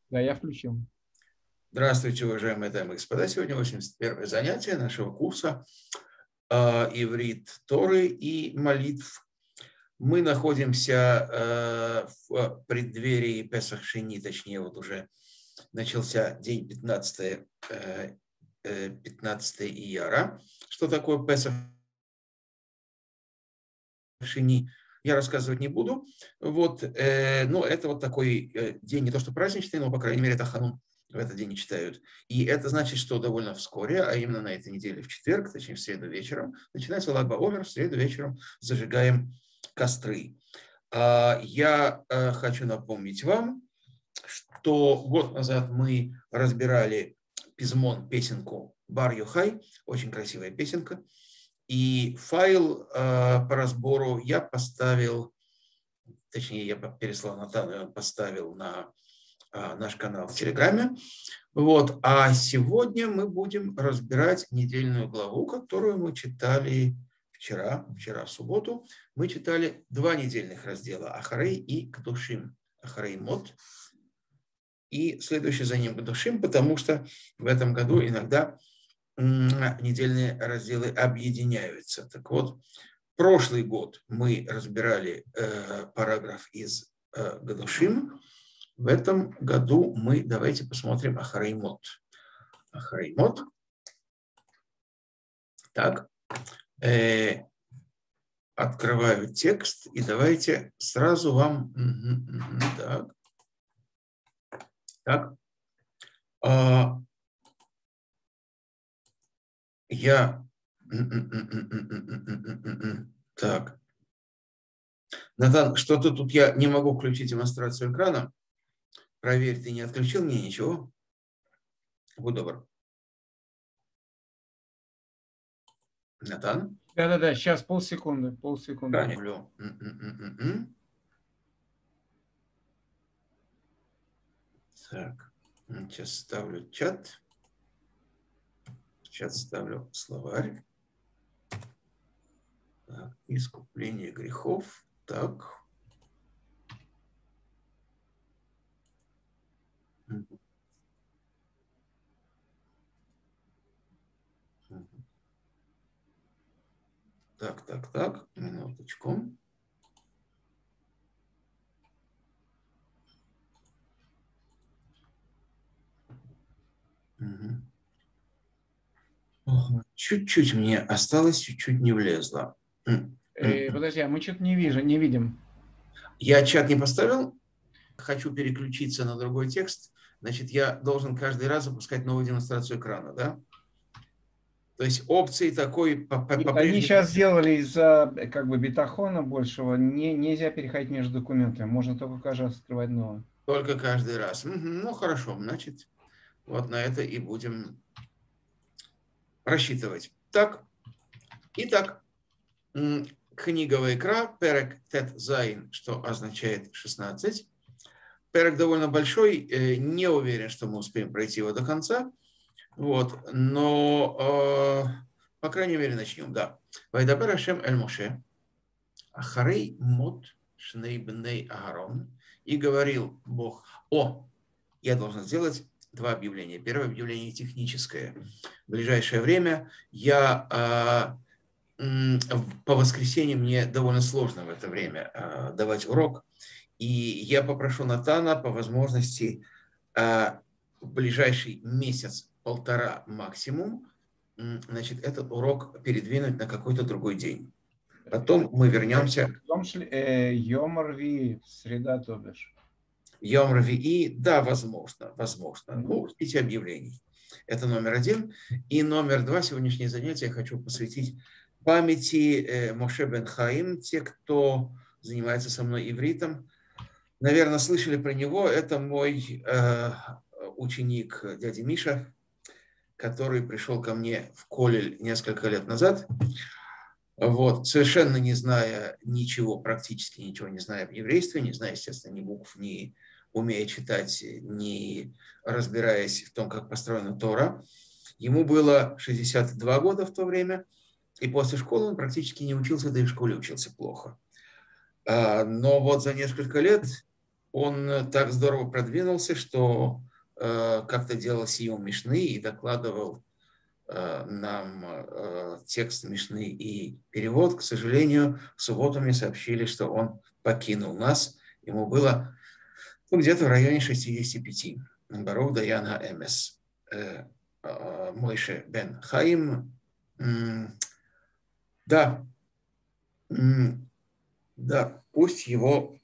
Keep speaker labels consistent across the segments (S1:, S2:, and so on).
S1: Да, я включил.
S2: Здравствуйте, уважаемые дамы и господа. Сегодня 81-е занятие нашего курса «Иврит Торы и молитв». Мы находимся в преддверии Песах Шени, точнее, вот уже начался день 15 Ияра. Что такое Песах Шени, я рассказывать не буду. Вот, но это вот такой день, не то что праздничный, но, по крайней мере, это Ханун в этот день не читают. И это значит, что довольно вскоре, а именно на этой неделе в четверг, точнее в среду вечером, начинается Lag BaOmer, в среду вечером зажигаем костры. Я хочу напомнить вам, что год назад мы разбирали Пизмон, песенку Бар Йохай, очень красивая песенка. И файл по разбору я поставил, точнее, я переслал Натану, и он поставил на наш канал в Телеграме. Вот. А сегодня мы будем разбирать недельную главу, которую мы читали вчера в субботу. Мы читали два недельных раздела Ахарей и Кдушим. Ахарей Мот. И следующий за ним Кдушим, потому что в этом году иногда недельные разделы объединяются. Так вот, прошлый год мы разбирали параграф из Гадушим. В этом году мы, давайте посмотрим Ахарей Мот. Ахарей Мот. Так. Открываю текст и давайте сразу вам... Так. Я... Так. Натан, что-то тут я не могу включить демонстрацию экрана. Проверь, ты не отключил мне ничего? Будь добр. Натан?
S1: Да-да-да, сейчас полсекунды.
S2: Конечно. Так, сейчас ставлю чат. Сейчас ставлю словарь. Так, искупление грехов. Так. Так, минуточку. Чуть-чуть мне осталось, чуть-чуть не влезло.
S1: Подожди, а мы что-то не видим.
S2: Я чат не поставил. Хочу переключиться на другой текст. Значит, я должен каждый раз запускать новую демонстрацию экрана, да? То есть опции такой
S1: Они сейчас сделали из-за как бы бетахона большего, нельзя переходить между документами, можно только каждый раз открывать новое.
S2: Только каждый раз. Ну, хорошо, значит, вот на это и будем рассчитывать. Так, итак, книга Вайкра, перек тет зайн, что означает 16. Перек довольно большой, не уверен, что мы успеем пройти его до конца. Вот, но, по крайней мере, начнем, да. Вайдабер Ашем эль Моше, Ахарей мот шней бней Аарон, и говорил Бог: я должен сделать два объявления. Первое объявление техническое. В ближайшее время по воскресеньям мне довольно сложно в это время давать урок, и я попрошу Натана по возможности в ближайший месяц-полтора максимум, значит, этот урок передвинуть на какой-то другой день. Потом мы вернемся.
S1: Йом Рви, среда, то бишь.
S2: Йом Рвии, да, возможно. Ну, эти объявлений. Это номер один. И номер два, сегодняшнее занятие я хочу посвятить памяти Моше бен Хаим. Те, кто занимается со мной ивритом, наверное, слышали про него. Это мой ученик дядя Миша, который пришел ко мне в Колель несколько лет назад. Вот, совершенно не зная ничего, практически ничего не зная в еврействе, не зная, естественно, ни букв, ни умея читать, не разбираясь в том, как построена Тора. Ему было 62 года в то время, и после школы он практически не учился, да и в школе учился плохо. Но вот за несколько лет он так здорово продвинулся, что как-то делал сиюм Мишны и докладывал нам текст Мишны и перевод. К сожалению, в субботу мне сообщили, что он покинул нас. Ему было где-то в районе 65. Барух Даяна Эмес. Мойше бен Хаим. Да, да, пусть его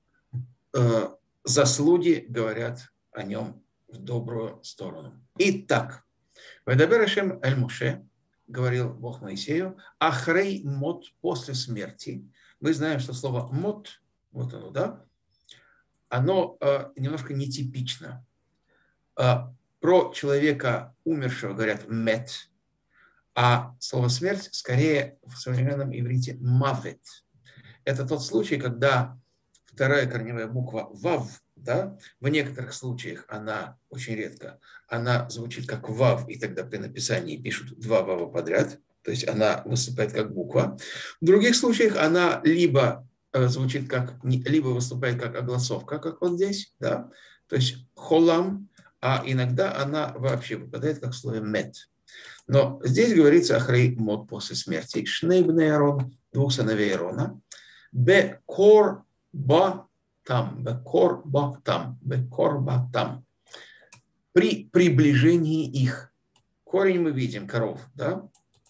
S2: заслуги говорят о нем в добрую сторону. Итак, «Вайдабер Ашем эль Моше», говорил Бог Моисею, «Ахрей мот», после смерти. Мы знаем, что слово мот, вот оно, да, оно немножко нетипично. Про человека умершего говорят мет, а слово смерть скорее в современном иврите мавет. Это тот случай, когда вторая корневая буква вав, да, в некоторых случаях она, очень редко, она звучит как вав, и тогда при написании пишут два вава подряд, то есть она выступает как буква. В других случаях она либо звучит как, либо выступает как огласовка, как вот здесь, да, то есть холам, а иногда она вообще выпадает как слово мет. Но здесь говорится ахрей мот, после смерти. Шнейбней Арон, двух сыновей Арона. Бекор ба там, бекор ба там. При приближении их. Корень мы видим, коров, да?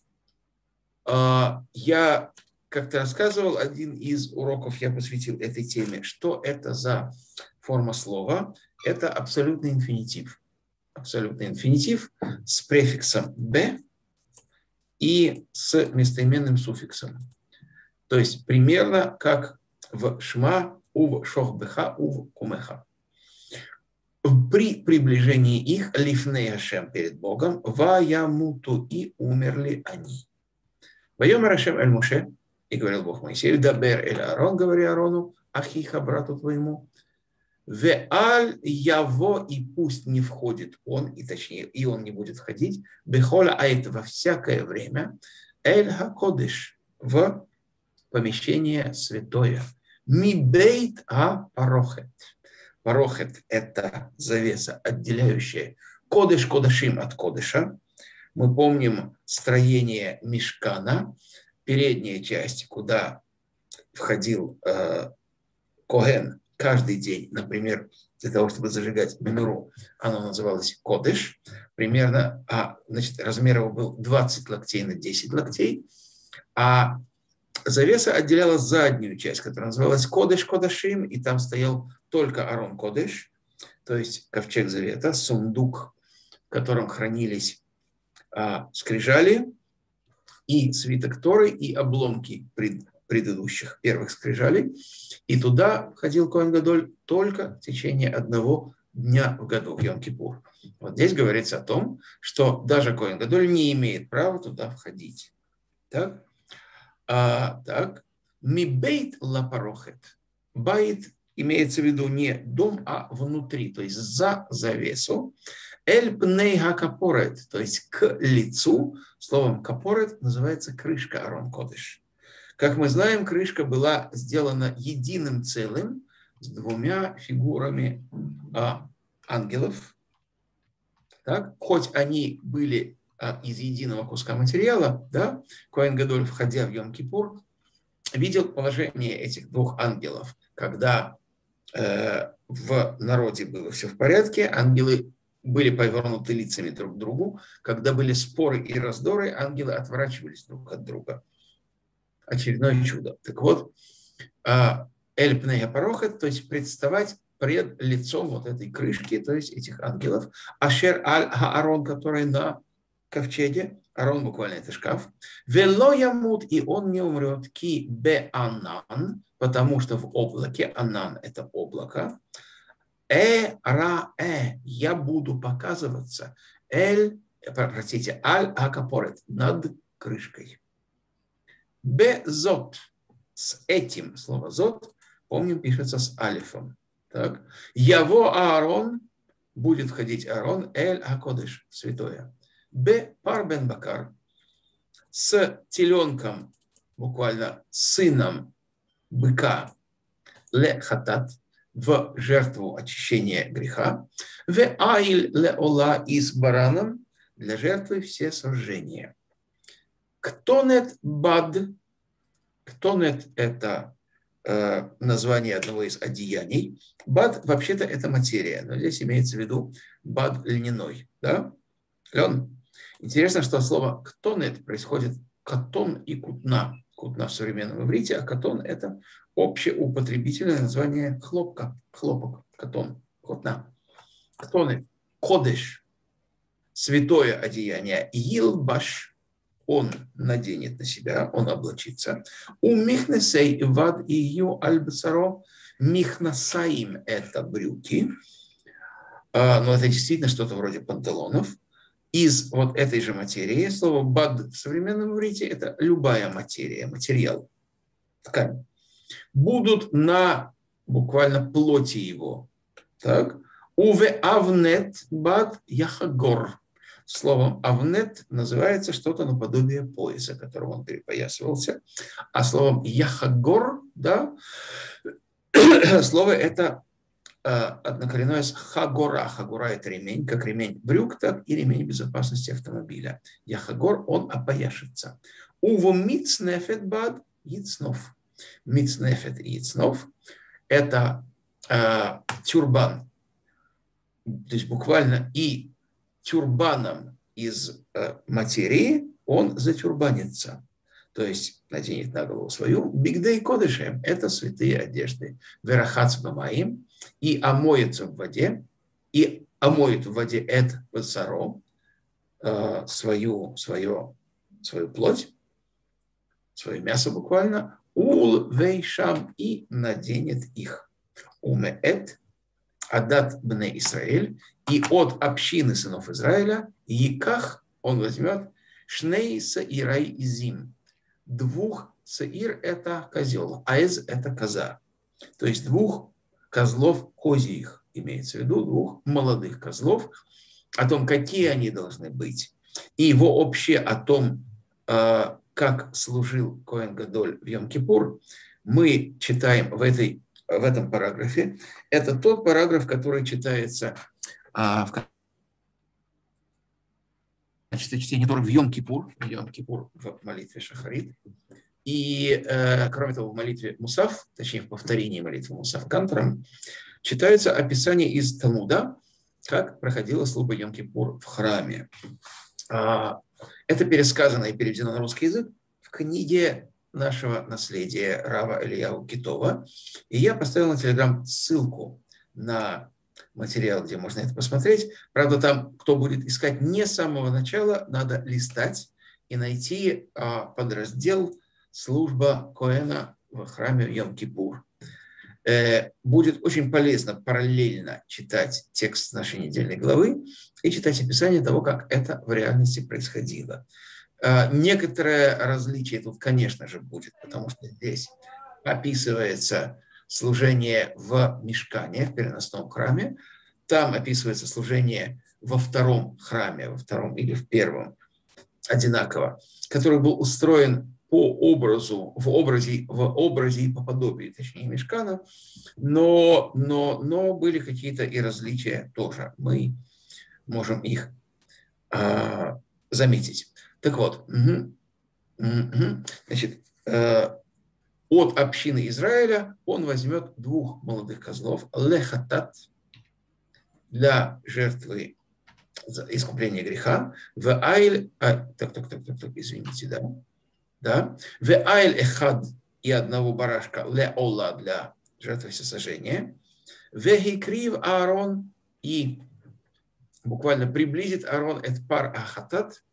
S2: Я как-то рассказывал, один из уроков я посвятил этой теме. Что это за форма слова? Это абсолютный инфинитив. Абсолютный инфинитив с префиксом «б» и с местоименным суффиксом. То есть примерно как в «шма», «ув шохбеха», «ув кумеха». При приближении их лифней Ашем, перед Богом, ваямуту, и умерли они. Вайомер Ашем эль Моше, и говорил Бог Моисею, дабер эль Аарон, говори Аарону, ахиха, брату твоему, веаль яво, и пусть не входит он, и точнее, и он не будет входить, бехола аэт, во всякое время, эль хакодыш, в помещение святое. Мибейт а парохет. Парохет – это завеса, отделяющая кодыш кодашим от кодыша. Мы помним строение мишкана, передняя часть, куда входил коэн каждый день, например, для того, чтобы зажигать менуру, оно называлось кодыш. Примерно, значит, размер его был 20 локтей на 10 локтей, а завеса отделяла заднюю часть, которая называлась Кодеш Кодашим, и там стоял только Арон Кодеш, то есть ковчег завета, сундук, в котором хранились скрижали и свиток Торы, и обломки предыдущих первых скрижалей. И туда входил Коэн Гадоль только в течение одного дня в году, в Йом-Кипур. Вот здесь говорится о том, что даже Коэн Гадоль не имеет права туда входить. Так? Так, мибейт лапарохет. Байт имеется в виду не дом, а внутри, то есть за завесу. Эль пней хакапорет, то есть к лицу. Словом капорет называется крышка Арон Кодыш. Как мы знаем, крышка была сделана единым целым с двумя фигурами ангелов. Так? Хоть они были из единого куска материала, да, Коэн Гадоль, входя в Йом-Кипур, видел положение этих двух ангелов, когда в народе было все в порядке, ангелы были повернуты лицами друг к другу, когда были споры и раздоры, ангелы отворачивались друг от друга. Очередное чудо. Так вот, эль пней парохет, то есть представать пред лицом вот этой крышки, то есть этих ангелов, ашер аль аарон, который на ковчеге, Арон буквально это шкаф, вело ямут, и он не умрет, ки бе анан, потому что в облаке, анан это облако, я буду показываться, аль акапорет, над крышкой. Безот, с этим, слово зот, помним, пишется с алифом. Так. Яво Аарон, будет входить Аарон, эль акодыш, святое. Б. Пар бен бакар, с теленком, буквально сыном быка, ле хатат, в жертву очищения греха, в аиль леола и с бараном для жертвы все сожжения. Ктонет бад. Ктонет – это название одного из одеяний. Бад вообще-то это материя, но здесь имеется в виду бад льняной. Да? Лен. Интересно, что слово ктонет происходит катон и кутна. Кутна в современном иврите, а катон – это общеупотребительное название хлопка, хлопок, катон, кутна. Ктонет, кодеш, святое одеяние, йилбаш, он наденет на себя, он облачится. У михнесей вад ию альбцаро, михнасаим – это брюки, но это действительно что-то вроде панталонов. Из вот этой же материи, слово бад в современном иврите – это любая материя, материал, ткань, будут на буквально плоти его. Так? Уве авнет бад яхагор. Словом авнет называется что-то наподобие пояса, которым он перепоясывался. А словом яхагор, да, слово это однокоренное с хагора. Хагора – это ремень, как ремень брюк, так и ремень безопасности автомобиля. Яхагор – он опояшется. Уво мицнефет бад яцнов. Мицнефет и яцнов – это тюрбан. То есть буквально и тюрбаном из материи он затюрбанится. То есть наденет на голову свою. Бигдей кодышем – это святые одежды. Верахац бамаим – и омоется в воде, и омоет в воде эт бацаро, свою плоть, свое мясо буквально, ул вейшам, и наденет их. Умеэт адат бне Исраэль, и от общины сынов Израиля, яках он возьмет шней саирай изим. Двух саир – это козел, аэз – это коза. То есть двух козлов козьих, имеется в виду, двух молодых козлов, о том, какие они должны быть, и вообще о том, как служил Коэн Гадоль в Йом-Кипур, мы читаем в этом параграфе. Это тот параграф, который читается в качестве чтения Торы в Йом-Кипур в молитве Шахарит. И, кроме того, в молитве Мусав, точнее, в повторении молитвы Мусав Кантором, читается описание из Талмуда, как проходила служба Йом-Кипур в храме. Это пересказано и переведено на русский язык в книге нашего наследия Рава Ильяу Китова. И я поставил на Телеграм ссылку на материал, где можно это посмотреть. Правда, там, кто будет искать не с самого начала, надо листать и найти подраздел «Служба Коэна в храме Йом-Кипур». Будет очень полезно параллельно читать текст нашей недельной главы и читать описание того, как это в реальности происходило. Некоторое различие тут, конечно же, будет, потому что здесь описывается служение в Мишкане, в переносном храме, там описывается служение во втором храме, во втором или в первом, одинаково, который был устроен по образу, в образе и по подобию, точнее, Мишкана, но были какие-то и различия тоже. Мы можем их заметить. Так вот, значит, от общины Израиля он возьмет двух молодых козлов, лехатат, для жертвы искупления греха, в айль, извините, да, в айль эхад, и одного барашка леола, для жертвы всесожжения, в хикрив Аарон, и буквально приблизит Аарон эт пар ахатат,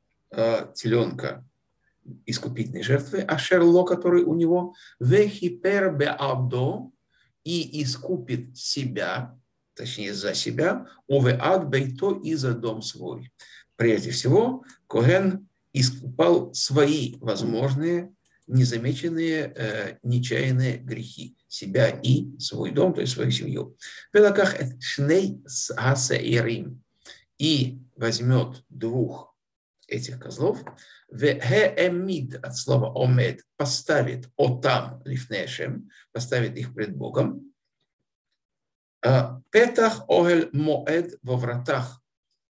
S2: теленка искупительной жертвы, ашерло, который у него, в хипер беабдо, и искупит себя, точнее за себя, уве ад бейто, и за дом свой. Прежде всего, Коэн искупал свои возможные, незамеченные, нечаянные грехи, себя и свой дом, то есть свою семью. Велаках эт шней хасеирим, и возьмет двух этих козлов, вехеэмид, от слова омед, поставит отам лифнешем, поставит их пред Богом, Петах огель моэд во вратах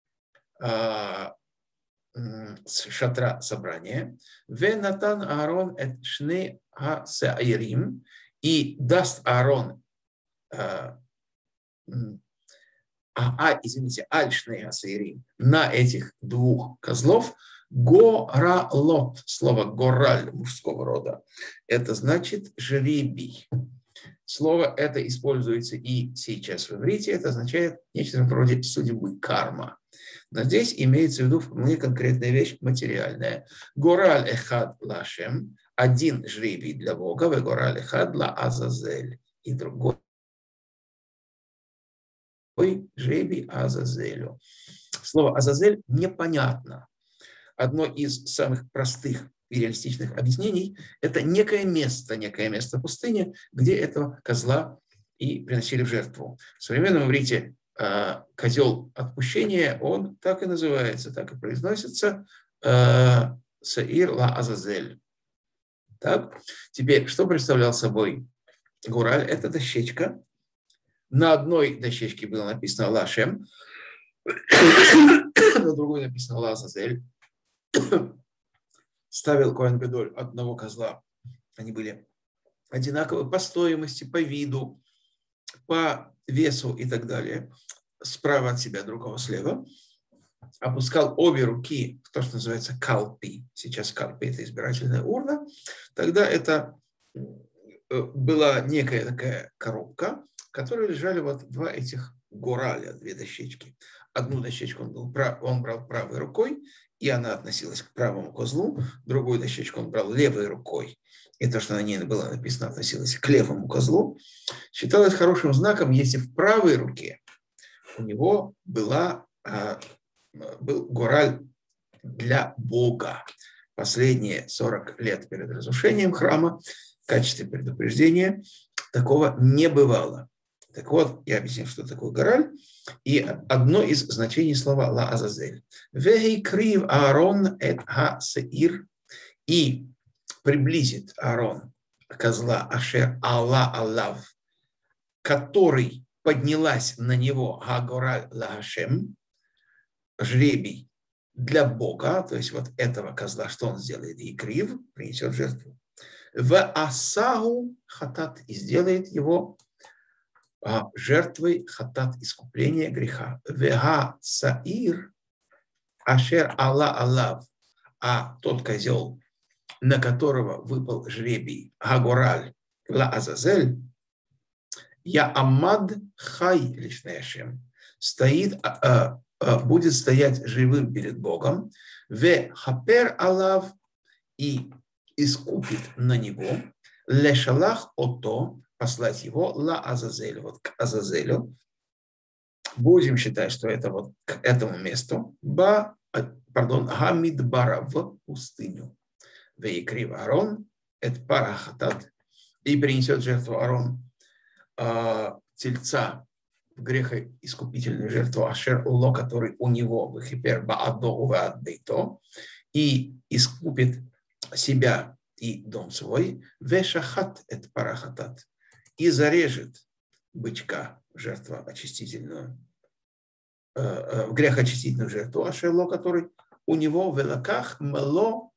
S2: шатра собрания. Венатан Аарон эт шне ха-саирим. И даст Аарон, извините, аль-шне ха-саирим, на этих двух козлов горалот. Слово гораль мужского рода. Это значит жребий. Слово это используется и сейчас в иврите. Это означает нечто вроде судьбы, карма. Но здесь имеется в виду вполне конкретная вещь материальная. Гораль эхад лашем, один жребий для Бога, и гораль эхад ла Азазель, и другой жребий Азазелю. Слово Азазель непонятно. Одно из самых простых и реалистичных объяснений – это некое место пустыни, где этого козла и приносили в жертву. В современном иврите козел отпущения, он так и называется, так и произносится Саир ла Азазель. Так? Теперь, что представлял собой Гураль? Это дощечка. На одной дощечке было написано Лашем, на другой написано Ла Азазель. Ставил Коэн Гадоль одного козла. Они были одинаковы по стоимости, по виду, по весу и так далее. Справа от себя, другого слева. Опускал обе руки в то, что называется калпи. Сейчас калпи – это избирательная урна. Тогда это была некая такая коробка, в которой лежали вот два этих гораля, две дощечки. Одну дощечку он брал правой рукой, и она относилась к правому козлу. Другую дощечку он брал левой рукой. И то, что на ней было написано, относилось к левому козлу. Считалось хорошим знаком, если в правой руке у него был гораль для Бога. Последние 40 лет перед разрушением храма в качестве предупреждения такого не бывало. Так вот, я объясню, что такое гораль. И одно из значений слова «ла Азазель». «Вехей крив Аарон эт ха-сеир». И приблизит Аарон козла Ашер Алла Аллав, который поднялась на него Гагораль Ла-Хашем, жребий для Бога, то есть вот этого козла, что он сделает? И крив принесет жертву. В асагу хатат, и сделает его жертвой хатат, искупления греха. Вега саир ашер Алла Аллав, а тот козел, на которого выпал жребий Гагораль Ла Азазель, я Аммад Хай Лишнешем, стоит, будет стоять живым перед Богом, ве хапер Аллав, и искупит на него, лешалах ото, послать его, ла Азазель, вот к Азазелю. Будем считать, что это вот к этому месту, Гамидбара, в пустыню. Веикрив Аарон, это парахатат, и принесет жертву Аарон тельца в грехоискупительную жертву Ашер Уло, который у него в Хипер Баадо Уваддейто, и искупит себя и дом свой, вешахат это парахатат, и зарежет бычка, жертва очистительную, в грехоочистительную жертву Ашерло, который у него в элаках мело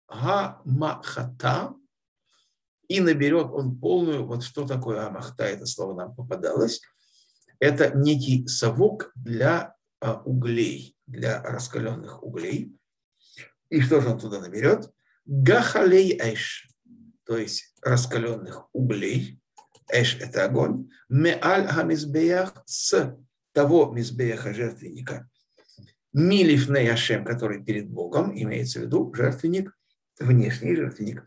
S2: гамахата, и наберет он полную, вот что такое амахта, это слово нам попадалось, это некий совок для углей, для раскаленных углей. И что же он туда наберет? Гахалей эш, то есть раскаленных углей. Эш – это огонь. Меаль хамизбеях, с того мизбеяха жертвенника. Милифней Ашем, который перед Богом, имеется в виду жертвенник, внешний жертвенник,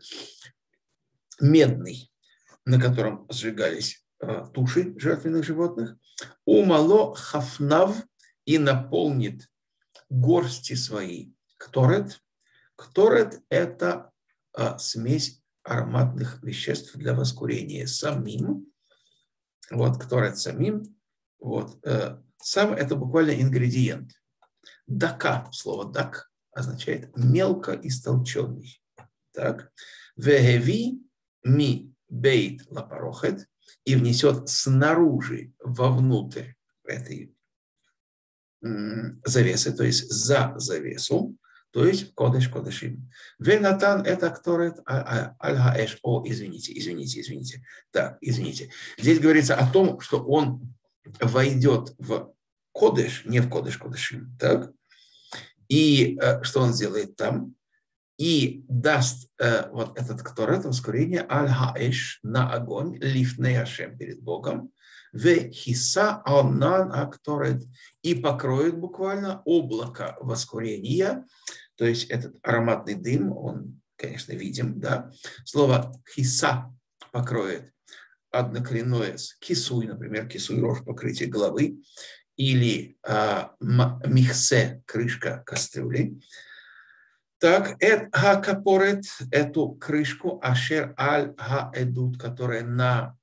S2: медный, на котором сжигались туши жертвенных животных. Умало хафнав, и наполнит горсти свои. Кторет. Кторет – это смесь ароматных веществ для воскурения. Самим. Вот, кторет самим. Вот. Сам – это буквально ингредиент. Дака, слово дак означает мелко истолченный. Так. Вегеви ми бейт лапарохет, и внесет снаружи, вовнутрь этой завесы, то есть за завесу, то есть кодеш кодешим. Венатан это акторет аль-хаэш. О, извините. Так, извините. Здесь говорится о том, что он войдет в кодеш, не в кодеш кодешим, так? И что он сделает там? И даст вот этот кторет, ускорение аль-хаэш на огонь, лифней Ашем перед Богом, вехиса алнан акторет, и покроет буквально облако воскурения, то есть этот ароматный дым, он, конечно, видим, да. Слово хиса покроет однокоренное с кисуй, например, кисуй рожь, покрытие головы, или михсе, крышка кастрюли. Так, капорет, эту крышку, ашер аль ха-эдут, которая на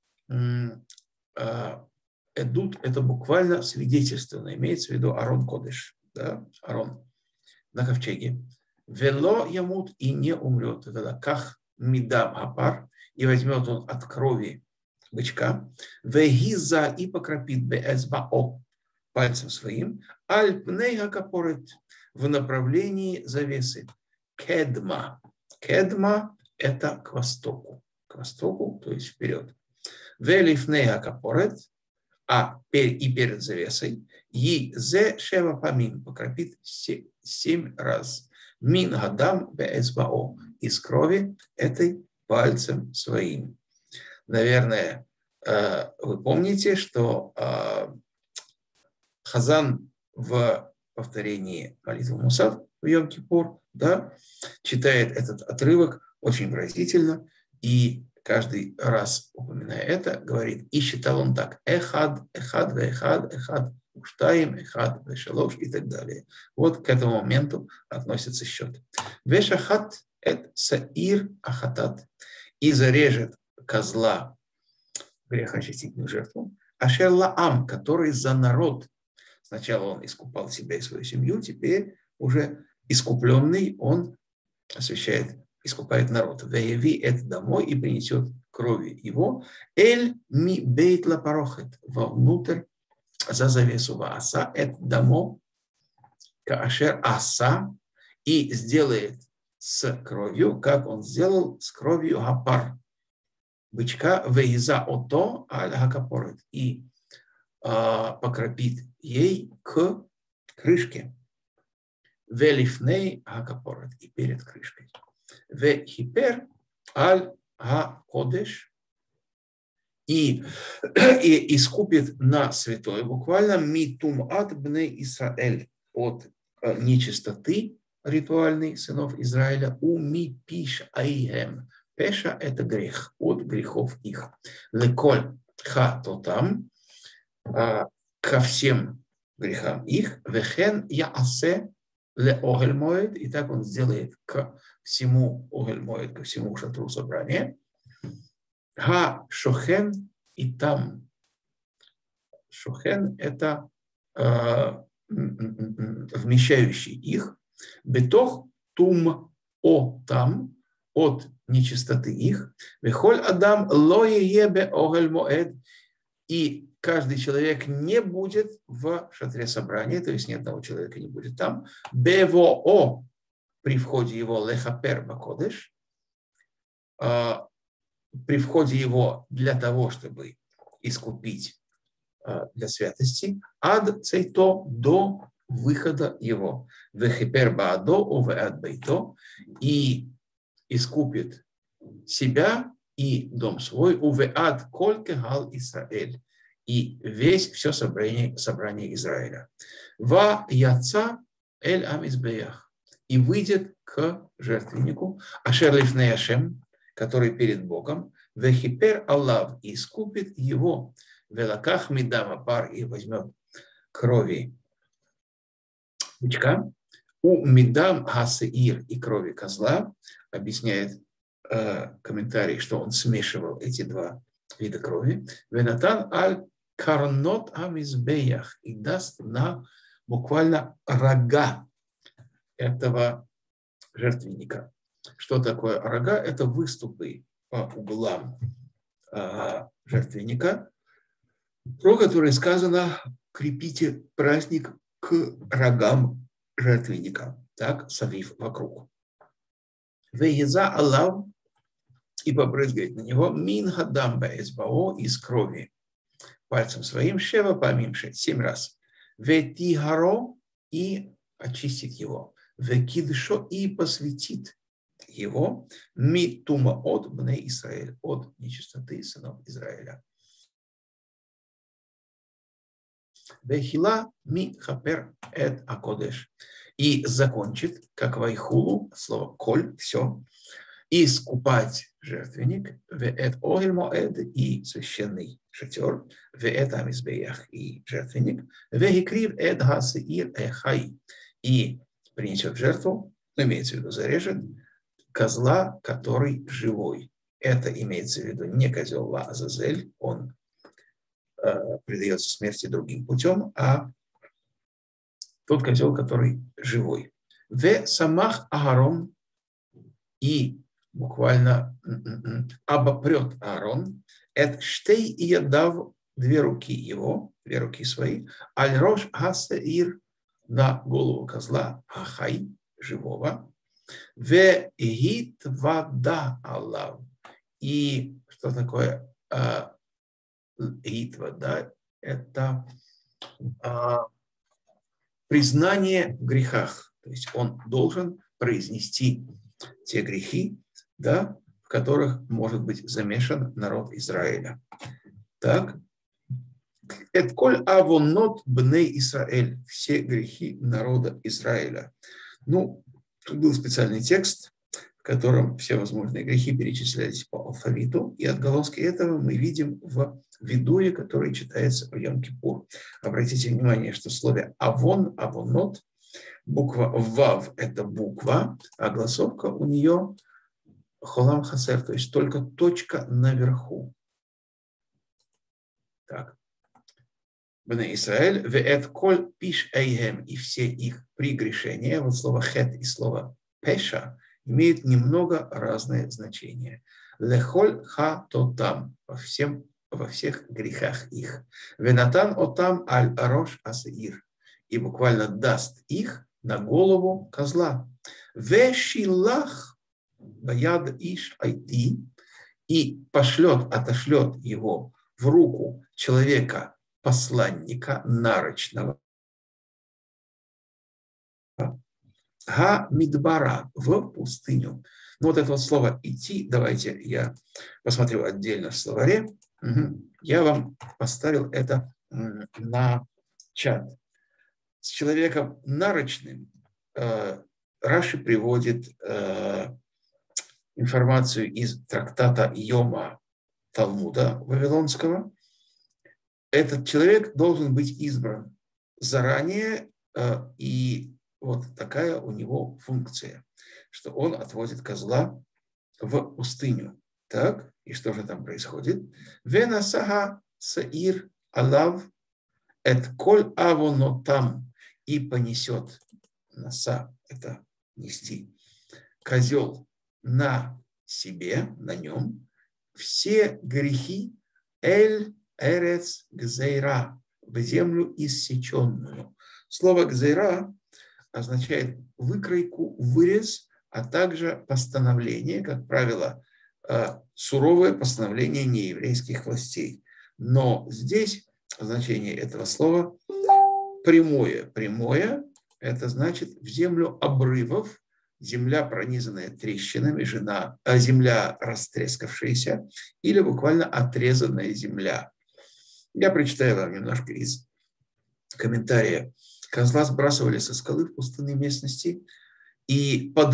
S2: эдут, это буквально свидетельственно, имеется в виду Арон Кодеш, да, Арон на ковчеге. Вело ямут, и не умрет, велаках мидам апар, и возьмет он от крови бычка, вегиза, и покропит беэсбао, пальцем своим, аль пней капорет, в направлении завесы. Кедма. Кедма – это к востоку. К востоку, то есть вперед. Велифнея капорет, и перед завесой. И зе шева памин, покропит 7 раз. Мин гадам беэсбао, из крови этой пальцем своим. Наверное, вы помните, что Хазан в повторении молитвы Мусав в Йом-Кипур, да, читает этот отрывок очень выразительно, и каждый раз, упоминая это, говорит, и считал он так, эхад, эхад, вехад, эхад, уштаим, эхад, вешалош и так далее. Вот к этому моменту относится счет. Вешахат эт саир ахатат, и зарежет козла, грехоочистительную жертву, ашер лаам, который за народ. Сначала он искупал себя и свою семью, теперь уже искупленный он освящает, искупает народ. Веяви это домой и принесет крови его. Эль ми бейт ла парохет, вовнутрь за завесу вааса, это домо, каашер аса, и сделает с кровью, как он сделал с кровью гапар, бычка, веиза ото аль хакапорет, и покропит ей к крышке. Велифней хакапорет, и перед крышкой. Вехипер аль ха-кодеш, и искупит на святое, буквально митум ат бней Исраэль, от нечистоты ритуальной сынов Израиля, у ми пиш аихем. Пеша – это грех, от грехов их. Леколь ха то там, ко всем грехам их, вехен яасе ле огель моед, и так он сделает к всему огель моед, ко всему шатру собрания. Ха шохен, и там шохен – это вмещающий их, бетох тум о там, от нечистоты их, вехоль адам ло ебе огель моед, и каждый человек не будет в шатре собрания, то есть ни одного человека не будет там. Бево при входе его лехапер бакодеш, при входе его для того, чтобы искупить для святости, ад цейто до выхода его. Вехипер баадо овеад бейто, и искупит себя и дом свой, увеад коль кегал Исраэль, и все собрание Израиля. Ва яца эль амизбеях, и выйдет к жертвеннику, ашер лифней Ашем, который перед Богом, вехипер Аллав, и искупит его, велаках мидам апар, и возьмет крови бычка, у мидам хасеир, и крови козла, объясняет комментарий, что он смешивал эти два вида крови, венатан аль карнот амизбеях, и даст на буквально рога этого жертвенника. Что такое рога? Это выступы по углам жертвенника, про который сказано: крепите праздник к рогам жертвенника, так, совив вокруг. Вееза Аллах, и побрызгает на него мин хадамба эсбао, из крови, пальцем своим, шева помимше, 7 раз. Ветигаро, и очистит его. Векидшо, и посвятит его. Митума от бней Исраэль, от нечистоты сынов Израиля. Вехила ми хапер эд акодеш, и закончит, как вайхулу, слово коль, все, и искупать жертвенник, веэт огель моэд, и священный шатер, веэт амизбеях, и жертвенник, вехикрив эд хасеир эхай, и принесет жертву, имеется в виду зарежет, козла, который живой. Это имеется в виду не козел Ла-Азазель, он предается смерти другим путем, а тот козел, который живой. В самах Аарон, и буквально обопрет Аарон, эт штей и ядав, 2 руки его, 2 руки свои, аль рош хасаир, на голову козла, ахай, живого, в гитвада Аллах. И что такое гитвада? Это признание в грехах. То есть он должен произнести те грехи, да, в которых может быть замешан народ Израиля. Так. «Эт коль авонот бней Исраэль», все грехи народа Израиля. Ну, тут был специальный текст, в котором все возможные грехи перечислялись по алфавиту, и отголоски этого мы видим в видуе, который читается в Йом-Кипур. Обратите внимание, что в слове «авон», «авонот», буква «вав» – это буква, а гласовка у нее «холам хасер», то есть только точка наверху. Так. Бней Исраэль, веэт коль пиш эйгем, и все их прегрешения, вот слово хет и слово пеша, имеют немного разное значение. Лехоль ха тотам, во всех грехах их. Венатан отам аль рош асеир, и буквально даст их на голову козла. Вешилах баяд иш айти, и отошлет его в руку человека, посланника нарочного, Га-Мидбара, в пустыню. Ну, вот это вот слово «идти», давайте я посмотрю отдельно в словаре. Я вам поставил это на чат. С человеком нарочным Раши приводит информацию из трактата Йома Талмуда Вавилонского. Этот человек должен быть избран заранее, и вот такая у него функция, что он отводит козла в пустыню. Так, и что же там происходит? Венасага саир алав эт коль авонотам, и понесет носа, это нести, козел на себе, на нем, все грехи эль эрец гзейра, в землю иссеченную. Слово гзейра означает выкройку, вырез, а также постановление, как правило, суровое постановление нееврейских властей. Но здесь значение этого слова прямое. Прямое – это значит в землю обрывов, земля, пронизанная трещинами, земля растрескавшаяся или буквально отрезанная земля. Я прочитаю вам немножко из комментария. Козла сбрасывали со скалы в пустынной местности, и по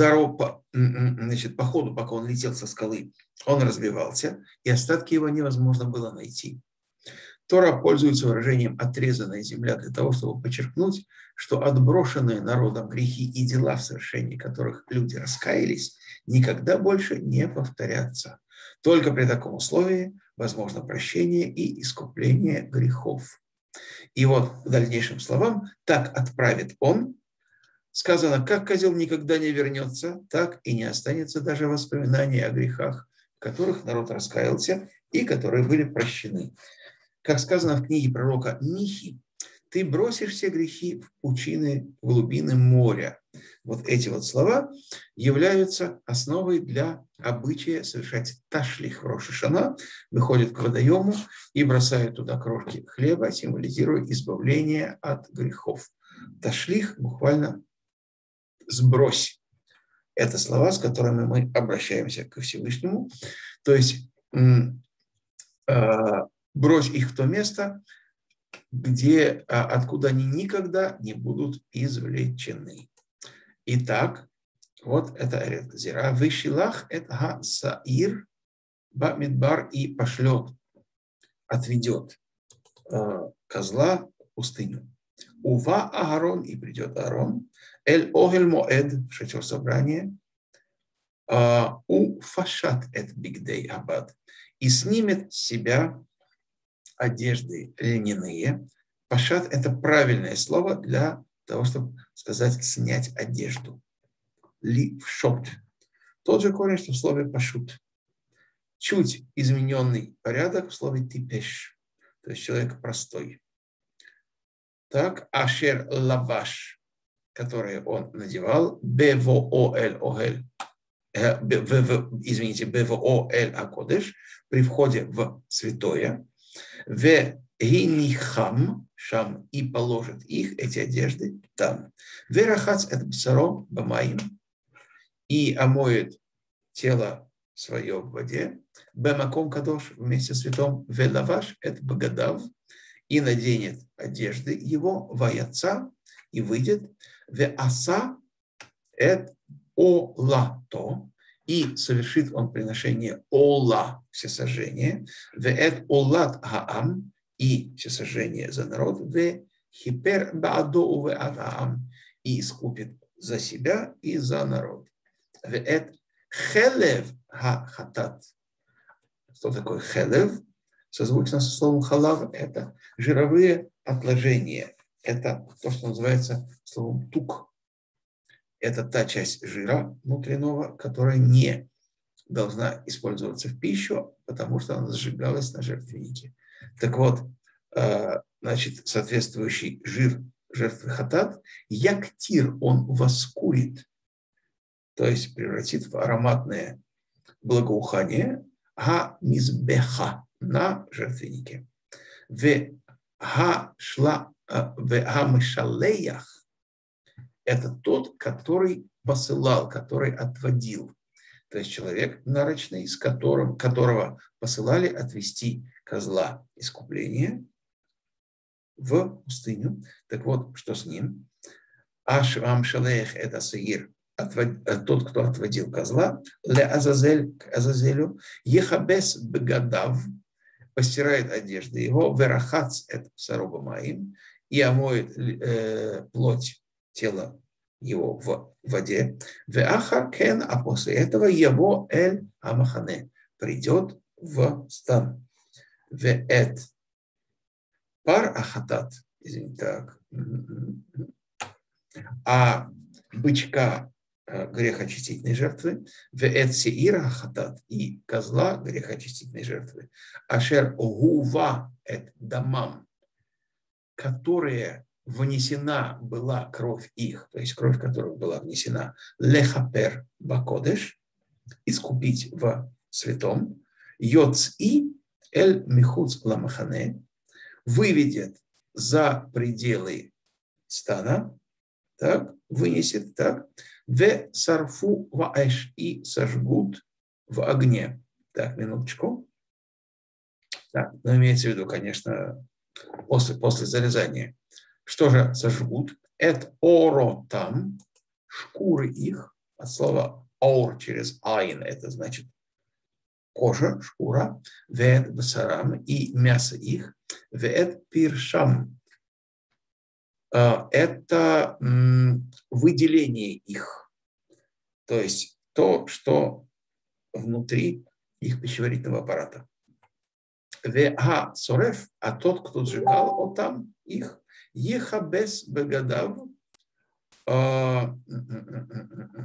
S2: ходу, пока он летел со скалы, он разбивался, и остатки его невозможно было найти. Тора пользуется выражением «отрезанная земля» для того, чтобы подчеркнуть, что отброшенные народом грехи и дела, в совершении которых люди раскаялись, никогда больше не повторятся. Только при таком условии возможно прощение и искупление грехов. И вот к дальнейшим словам: «Так отправит он». Сказано, как козел никогда не вернется, так и не останется даже воспоминания о грехах, в которых народ раскаялся, и которые были прощены. Как сказано в книге пророка Михи, ты бросишь все грехи в пучины, в глубины моря. Вот эти вот слова являются основой для обычая совершать ташлих в Рош ха-Шана, выходят к водоему и бросают туда крошки хлеба, символизируя избавление от грехов. Ташлих буквально сбрось. Это слова, с которыми мы обращаемся ко Всевышнему. То есть брось их в то место, откуда они никогда не будут извлечены. Итак, вот это Эрет Зира. Вышилах это ха-саир ба-мидбар и пошлет, отведет козла в пустыню. Ува Аарон, и придет Аарон, эль огель моэд, в шатер собрания, у фашат эт бигдей абад, и снимет с себя одежды льняные. Пашат – это правильное слово для того, чтобы сказать снять одежду. Лившот. Тот же корень, что в слове пашут. Чуть измененный порядок в слове типеш, то есть человек простой. Так, ашер лаваш, который он надевал, бвоэль огель, извините, бвоэль акодеш, при входе в святое, в гинихам, шам, и положит их, эти одежды, там. Верахац это бсаром бамаим, и омоет тело свое в воде, бемаком кадош, вместе с святом, велаваш это багадав, и наденет одежды его, ваяца, и выйдет, в аса это олато, и совершит он приношение ола, всесожжение, в эт олат хаам, и всесожжение за народ, в хипер баадо уве атаам, и искупит за себя и за народ. В эт хелев ха-хатат. Что такое хелев? Созвучно со словом халав, это жировые отложения. Это то, что называется словом тук. Это та часть жира внутреннего, которая не должна использоваться в пищу, потому что она сжигалась на жертвеннике. Так вот, значит, соответствующий жир жертвы хатат, яктир, он воскурит, то есть превратит в ароматное благоухание, мизбеха, на жертвеннике. Мишалеях, это тот, который посылал, который отводил. То есть человек нарочный, которого посылали отвести козла искупления в пустыню. Так вот, что с ним? Амшалеях это саир, тот, кто отводил козла, ле Азазель, к Азазелю, ехабес бегадав, постирает одежды его, верахац это сароба маим, и омоет плоть тела его в воде, веахар кен, а после этого его эль амахане, придет в стан. Веэт пар ахатат, извините, так, а бычка грехочистительной жертвы, веэт сеира ахатат, и козла грехочистительной жертвы, ашер гува эт дамам, которые внесена была кровь их, то есть кровь которых была внесена лехапер бакодеш, искупить в святом, йоци эль михуц ламахане, выведет за пределы стана, так, вынесет, так, в сарфу ваэш, и сожгут в огне. Так, минуточку. Так, но имеется в виду, конечно, после зарезания. Что же сожгут? Это оро там, шкуры их, от слова ор через айн, это значит кожа, шкура, вед басарам, и мясо их, вед пиршам, это выделение их, то есть то, что внутри их пищеварительного аппарата. Вега сореф, а тот, кто сжигал отам их, ехабес бегадав,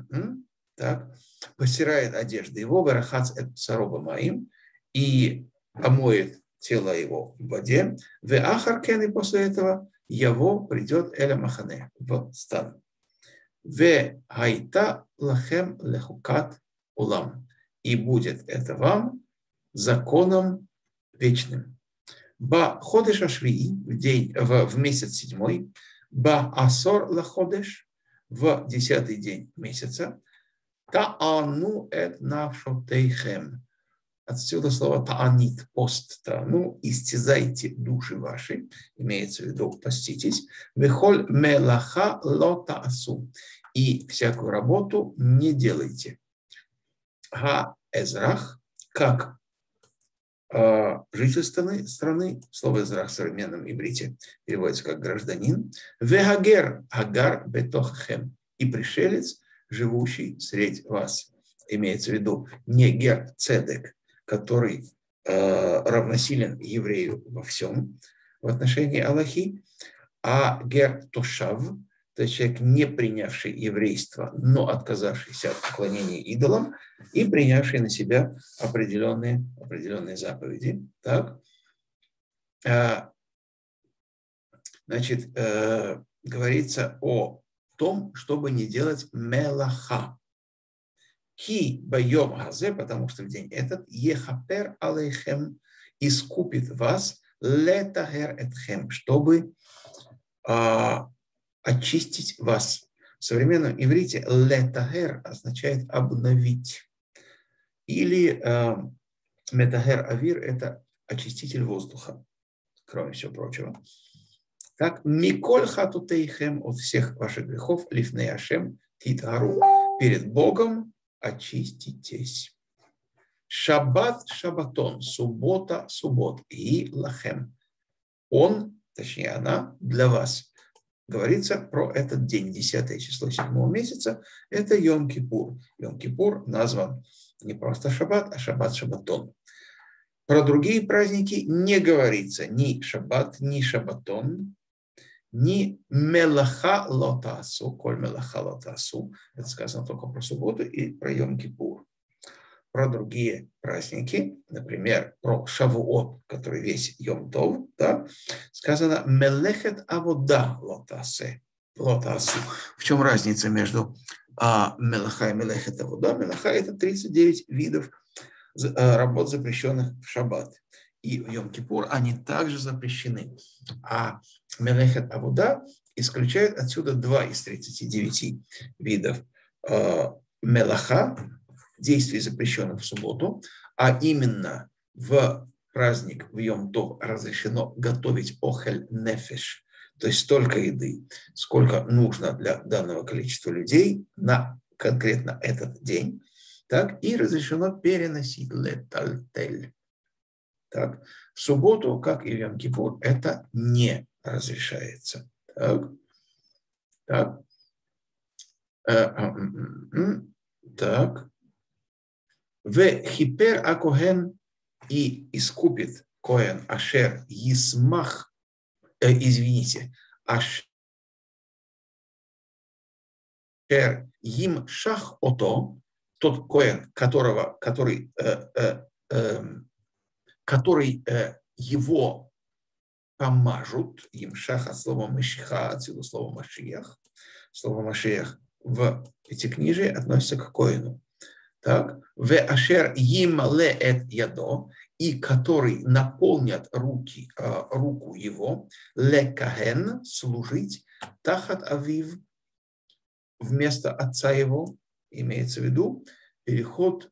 S2: так, постирает одежды его, верахац эт сароба маим, и омоет тело его в воде, в ахаркен, и после этого его придет эля махане в стан. В хайта лахем лехукат улам, и будет это вам законом вечным. Ба ходеш ашвии, в месяц 7, ба асор лаходеш, в 10-й день месяца, таану эт навшотейхем. Отсюда слово таанит, пост, таану, истязайте души ваши, имеется в виду, поститесь, вехоль мелаха ло таасу, и всякую работу не делайте. Га эзрах, как житель страны, слово эзрах в современном иврите переводится как гражданин, вегагер, агар бетоххем, и пришелец, живущий среди вас. Имеется в виду не гер цедек, который равносилен еврею во всем в отношении Аллахи, а гер тошав, то есть человек, не принявший еврейство, но отказавшийся от поклонения идолам и принявший на себя определенные заповеди. Так? Значит, говорится о том, чтобы не делать мелаха. Ки байом газе, потому что в день этот ехапер алейхем, искупит вас летагер этхем, чтобы очистить вас. В современном иврите летагер означает обновить. Или метагер авир – это очиститель воздуха, кроме всего прочего. Так, миколь хатутейхем, от всех ваших грехов, лифней ашем титару, перед Богом очиститесь. Шаббат шаббатон, суббота суббот, и лахем. Он, точнее она, для вас. Говорится про этот день, 10 число 7 месяца, это Йом-Кипур. Йом-Кипур назван не просто шаббат, а шаббат шаббатон. Про другие праздники не говорится ни шаббат, ни шаббатон, ни мелаха лотасу, коль мелаха лотасу. Это сказано только про субботу и про Йом-Кипур. Про другие праздники, например, про Шавуот, который весь Йом-Тов, да, сказано «Мелехет авода лотасе». Лотасу. В чем разница между мелаха и мелехет авода? Мелаха – это 39 видов работ, запрещенных в шаббат. И в Йом-Кипур они также запрещены. А мелехет авода исключает отсюда 2 из 39 видов мелаха, действий, запрещенных в субботу, а именно в праздник в Йом-Тов разрешено готовить охель нефеш, то есть столько еды, сколько нужно для данного количества людей на конкретно этот день, так, и разрешено переносить летальтель. Так, в субботу, как и в Йом-Кипур, это не разрешается. Так. Так. Так. В хипер акоген, и искупит коэн ашер есмах, ашер им шах ото, тот коэн, который его помажут, им шах от слова машиха, отсюда слово машиях. Слово машиях в пятикнижии относится к коэну. Так, в ашер им леэт ядо, и который наполнят руку его, лекаген, служить, тахат авив, вместо отца его, имеется в виду переход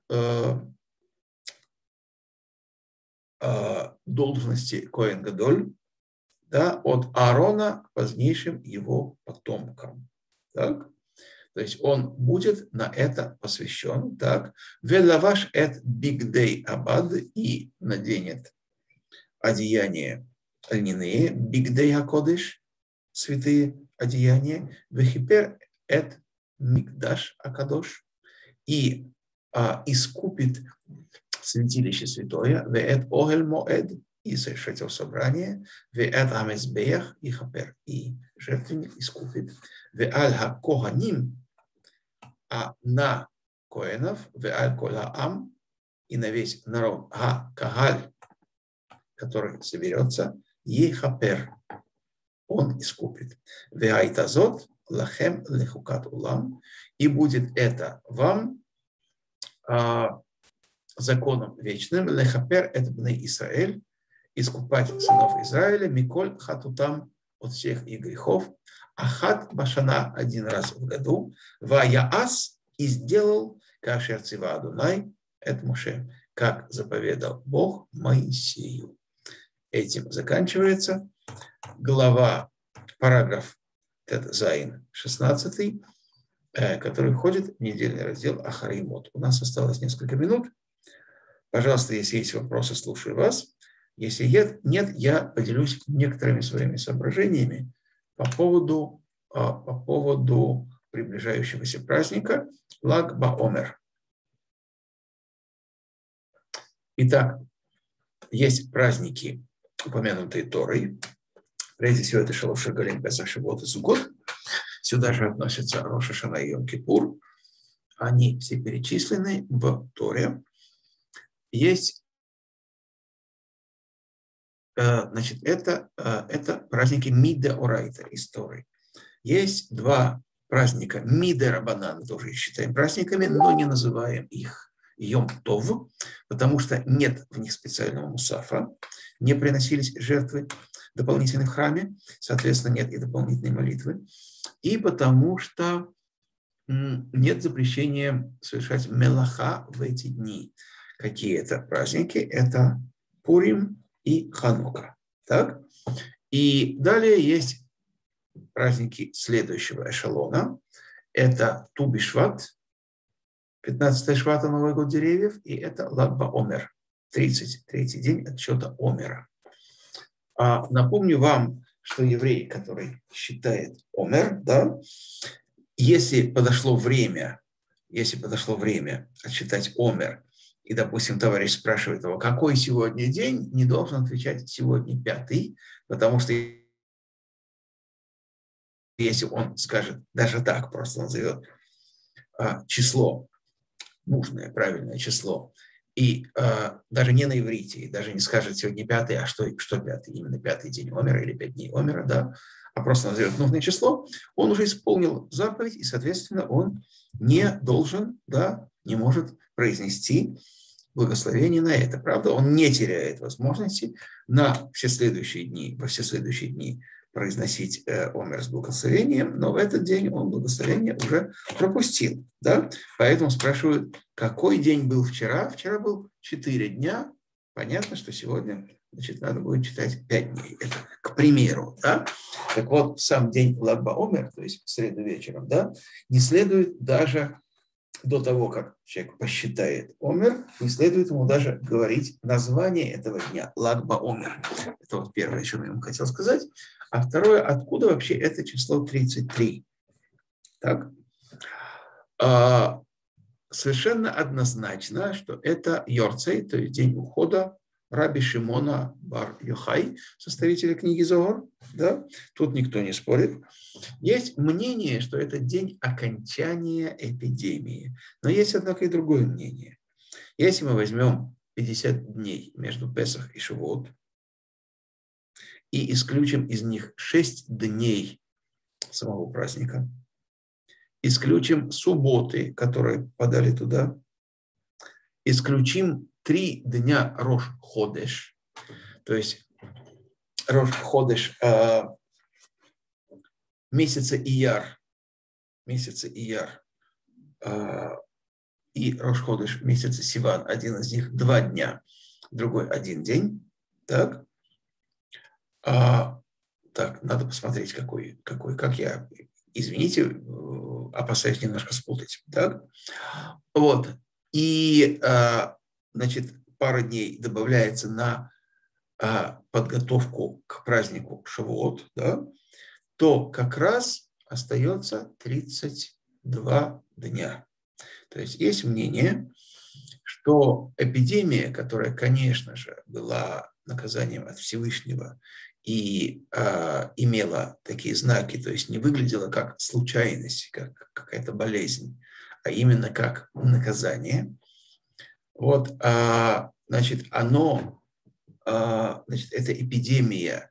S2: должности коэн гадоль, да, от Аарона к позднейшим его потомкам. Так? То есть он будет на это посвящен. Так, велаваш эт бигдей абад, и наденет одеяния льняные, бигдей акодыш, святые одеяния, вехипер эт мигдаш акадош, и искупит святилище святое, веэт огель моэд, и совершитель собрания, веэт амезбеях, и хапер, и жертвенник искупит, веаль ха-коганим, а на коэнов, веаль кола ам, и на весь народ, ха-кагаль, который соберется, ехапер, он искупит. Веайтазот лахем лехукат улам, и будет это вам законом вечным. Лехапер – это бней Исраэль, искупать сынов Израиля, миколь хатутам, от всех их грехов, ахат башана, один раз в году, ва яас, и сделал кашер цива Адунай, это Моше, как заповедал Бог Моисею. Этим заканчивается глава, параграф Тет-Зайн 16, который входит в недельный раздел Ахаримот. У нас осталось несколько минут. Пожалуйста, если есть вопросы, слушаю вас. Если нет, я поделюсь некоторыми своими соображениями по поводу приближающегося праздника Lag BaOmer. Итак, есть праздники, упомянутые Торой. Прежде всего, это Шалош Галим, Песах, Шивот и Суккот. Сюда же относятся Рош ха-Шана и Йом-Кипур. Они все перечислены в Торе. Есть, значит, это праздники Мидеорайта из Торы. Есть два праздника Мидерабанан, тоже их считаем праздниками, но не называем их Йом-Тов, потому что нет в них специального мусафа, не приносились жертвы дополнительно в храме, соответственно, нет и дополнительной молитвы, и потому что нет запрещения совершать мелаха в эти дни. Какие это праздники? Это Пурим и Ханука. Так? И далее есть праздники следующего эшелона. Это Ту-Бишват, 15 Швата, Новый год деревьев, и это Lag BaOmer, 33-й день отсчета Омера. Напомню вам, что еврей, который считает Омер, да, если подошло время отсчитать Омер, и, допустим, товарищ спрашивает его, какой сегодня день, не должен отвечать сегодня 5-й, потому что если он скажет даже так, просто назовет число, нужное, правильное число, и даже не на иврите, и даже не скажет сегодня 5-й, а что 5-й, именно 5-й день Омера или 5 дней Омера, да, а просто назовет нужное число, он уже исполнил заповедь, и, соответственно, он не должен, да, не может произнести благословение на это. Правда, он не теряет возможности во все следующие дни произносить Омер с благословением, но в этот день он благословение уже пропустил. Да? Поэтому спрашивают, какой день был вчера? Вчера был 4 дня. Понятно, что сегодня, значит, надо будет читать 5 дней. Это к примеру. Да? Так вот, сам день Lag BaOmer, то есть в среду вечером, да, не следует даже до того, как человек посчитает Омер, не следует ему даже говорить название этого дня, Lag BaOmer. Это вот первое, о чем я вам хотел сказать. А второе, откуда вообще это число 33? Так? Совершенно однозначно, что это Йорцей, то есть день ухода Раби Шимона бар Йохай, составителя книги Зоар. Да? Тут никто не спорит. Есть мнение, что это день окончания эпидемии. Но есть, однако, и другое мнение. Если мы возьмем 50 дней между Песах и Шавуот и исключим из них 6 дней самого праздника, исключим субботы, которые подали туда, исключим 3 дня Рош-Ходеш, то есть Рош-Ходеш месяца Ияр, и Рош-Ходеш месяца Сиван, один из них 2 дня, другой 1 день, так? Так, надо посмотреть, как я, извините, опасаюсь немножко спутать, так? Вот, и, значит, пара дней добавляется на подготовку к празднику Шавуот, да, то как раз остается 32 дня. То есть мнение, что эпидемия, которая, конечно же, была наказанием от Всевышнего и имела такие знаки, то есть не выглядела как случайность, как какая-то болезнь, а именно как наказание, вот, значит, оно значит, эта эпидемия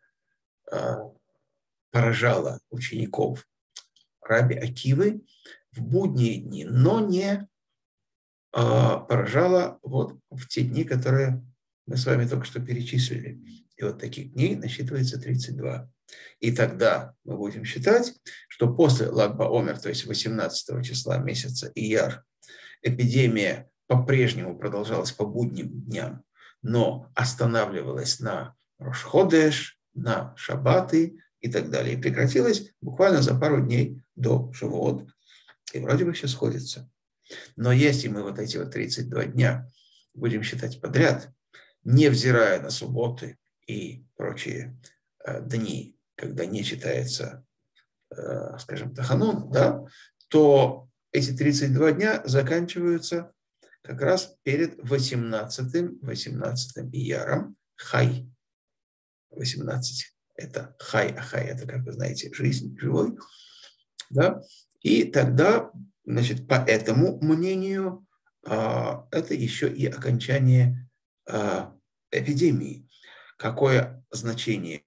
S2: поражала учеников Раби Акивы в будние дни, но не поражала вот в те дни, которые мы с вами только что перечислили. И вот таких дней насчитывается 32. И тогда мы будем считать, что после Lag BaOmer, то есть 18 числа месяца Ияр, эпидемия по-прежнему продолжалась по будним дням, но останавливалась на Рош Ходеш, на шаббаты и так далее. И прекратилась буквально за пару дней до Шавуот. И вроде бы все сходится. Но если мы вот эти вот 32 дня будем считать подряд, невзирая на субботы и прочие дни, когда не читается, скажем, Таханун, да, то эти 32 дня заканчиваются как раз перед 18-м Ияром, Хай. 18 – это Хай, а Хай – это, как вы знаете, жизнь, живой. Да? И тогда, значит, по этому мнению, это еще и окончание эпидемии. Какое значение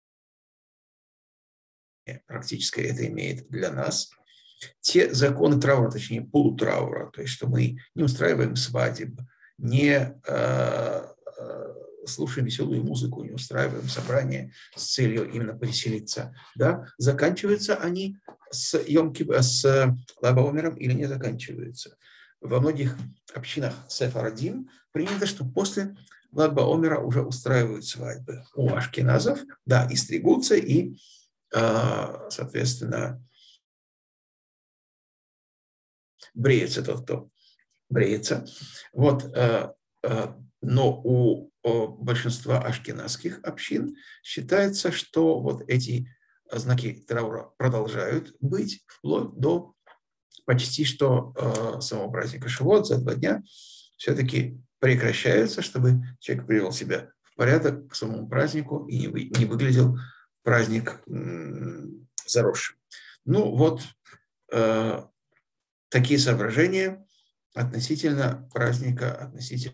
S2: практическое это имеет для нас? Те законы траура, точнее полутраура, то есть что мы не устраиваем свадеб, не слушаем веселую музыку, не устраиваем собрания с целью именно повеселиться, да, заканчиваются они с Lag BaOmer или не заканчиваются. Во многих общинах сефардим принято, что после Lag BaOmer уже устраивают свадьбы. У ашкеназов, да, и стригутся, и, соответственно, бреется тот, кто бреется. Вот, но у большинства ашкеназских общин считается, что вот эти знаки траура продолжают быть вплоть до почти что самого праздника Шавуот за 2 дня все-таки прекращаются, чтобы человек привел себя в порядок к самому празднику и не выглядел в праздник заросшим. Ну вот такие соображения относительно праздника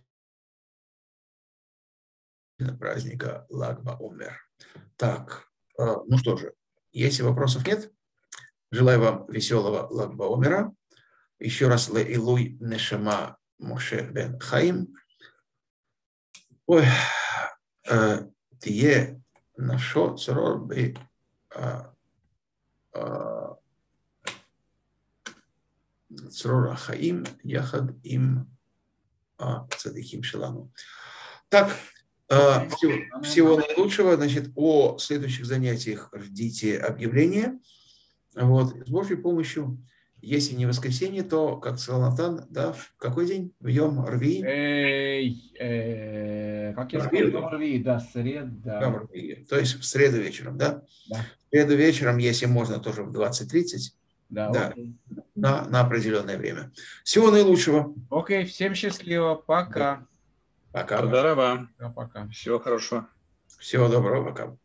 S2: Lag BaOmer. Так, ну что же, если вопросов нет, желаю вам веселого Lag BaOmer. Еще раз Леилуй Нешама Моше бен Хаим. Ой, тие нашо цорор би цорор Хаим яхад им цадиким шелану. Так, всего наилучшего. Значит, о следующих занятиях ждите объявления. Вот. С Божьей помощью, если не воскресенье, то, как сказал Натан, да, в какой день? В Йом Рви?
S1: Как я сказал, Йом Рви, да, среда.
S2: Йом Рви. То есть в среду вечером, да?
S1: Да.
S2: В среду вечером, если можно, тоже в 20:30.
S1: Да,
S2: да,
S1: окей.
S2: на определенное время. Всего наилучшего.
S1: Окей, всем счастливо. Пока.
S2: Пока.
S3: Здорово.
S1: Пока.
S3: Всего хорошего.
S2: Всего доброго. Пока.